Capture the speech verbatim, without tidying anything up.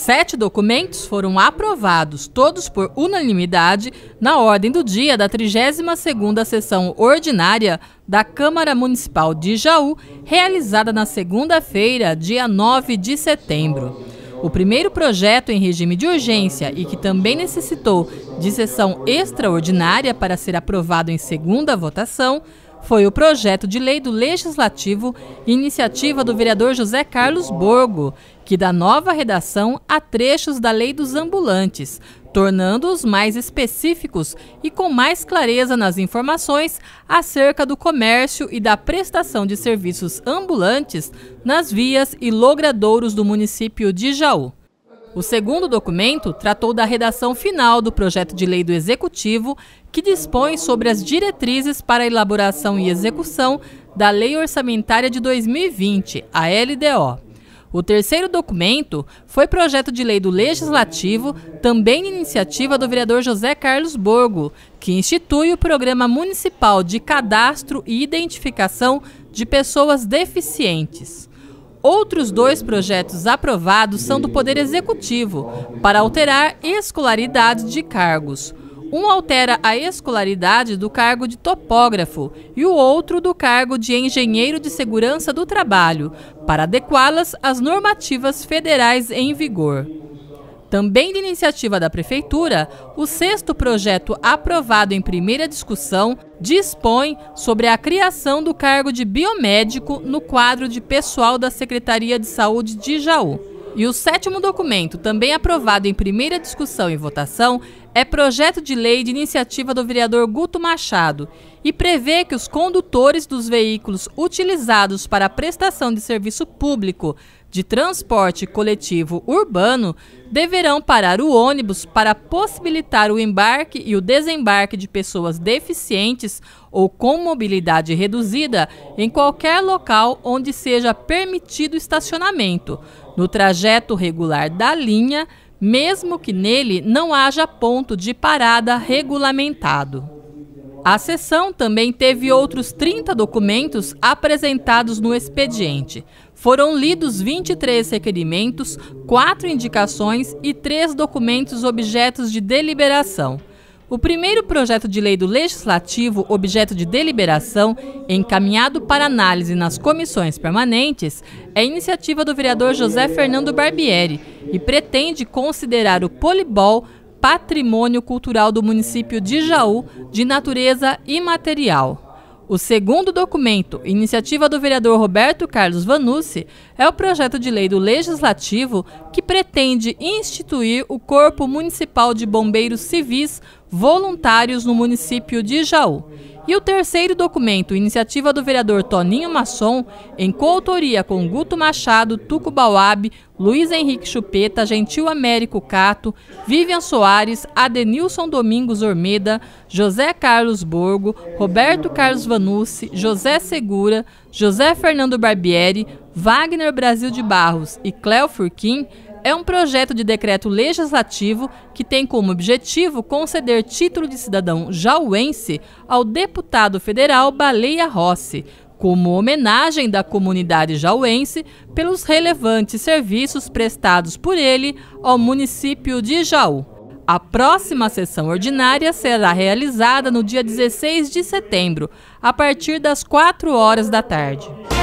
Sete documentos foram aprovados, todos por unanimidade, na ordem do dia da trigésima segunda sessão ordinária da Câmara Municipal de Jaú, realizada na segunda-feira, dia nove de setembro. O primeiro projeto em regime de urgência e que também necessitou de sessão extraordinária para ser aprovado em segunda votação foi o projeto de lei do Legislativo, iniciativa do vereador José Carlos Borgo, que dá nova redação a trechos da Lei dos Ambulantes, tornando-os mais específicos e com mais clareza nas informações acerca do comércio e da prestação de serviços ambulantes nas vias e logradouros do município de Jaú. O segundo documento tratou da redação final do projeto de lei do Executivo, que dispõe sobre as diretrizes para a elaboração e execução da Lei Orçamentária de dois mil e vinte, a L D O. O terceiro documento foi projeto de lei do Legislativo, também iniciativa do vereador José Carlos Borgo, que institui o Programa Municipal de Cadastro e Identificação de Pessoas Deficientes. Outros dois projetos aprovados são do Poder Executivo, para alterar escolaridade de cargos. Um altera a escolaridade do cargo de topógrafo e o outro do cargo de engenheiro de segurança do trabalho, para adequá-las às normativas federais em vigor. Também de iniciativa da Prefeitura, o sexto projeto aprovado em primeira discussão dispõe sobre a criação do cargo de biomédico no quadro de pessoal da Secretaria de Saúde de Jaú. E o sétimo documento, também aprovado em primeira discussão e votação, é projeto de lei de iniciativa do vereador Guto Machado e prevê que os condutores dos veículos utilizados para a prestação de serviço público de transporte coletivo urbano deverão parar o ônibus para possibilitar o embarque e o desembarque de pessoas deficientes ou com mobilidade reduzida em qualquer local onde seja permitido estacionamento, no trajeto regular da linha, mesmo que nele não haja ponto de parada regulamentado. A sessão também teve outros trinta documentos apresentados no expediente. Foram lidos vinte e três requerimentos, quatro indicações e três documentos objetos de deliberação. O primeiro projeto de lei do Legislativo, objeto de deliberação, encaminhado para análise nas comissões permanentes, é iniciativa do vereador José Fernando Barbieri e pretende considerar o polibol patrimônio cultural do município de Jaú de natureza imaterial. O segundo documento, iniciativa do vereador Roberto Carlos Vanucci, é o projeto de lei do Legislativo que pretende instituir o Corpo Municipal de Bombeiros Civis Voluntários no município de Jaú. E o terceiro documento, iniciativa do vereador Toninho Masson, em coautoria com Guto Machado, Tuco Bauab, Luiz Henrique Chupeta, Gentil Américo Cato, Vivian Soares, Adenilson Domingos Ormeda, José Carlos Borgo, Roberto Carlos Vanucci, José Segura, José Fernando Barbieri, Wagner Brasil de Barros e Cléo Furquim, é um projeto de decreto legislativo que tem como objetivo conceder título de cidadão jauense ao deputado federal Baleia Rossi, como homenagem da comunidade jauense pelos relevantes serviços prestados por ele ao município de Jaú. A próxima sessão ordinária será realizada no dia dezesseis de setembro, a partir das quatro horas da tarde.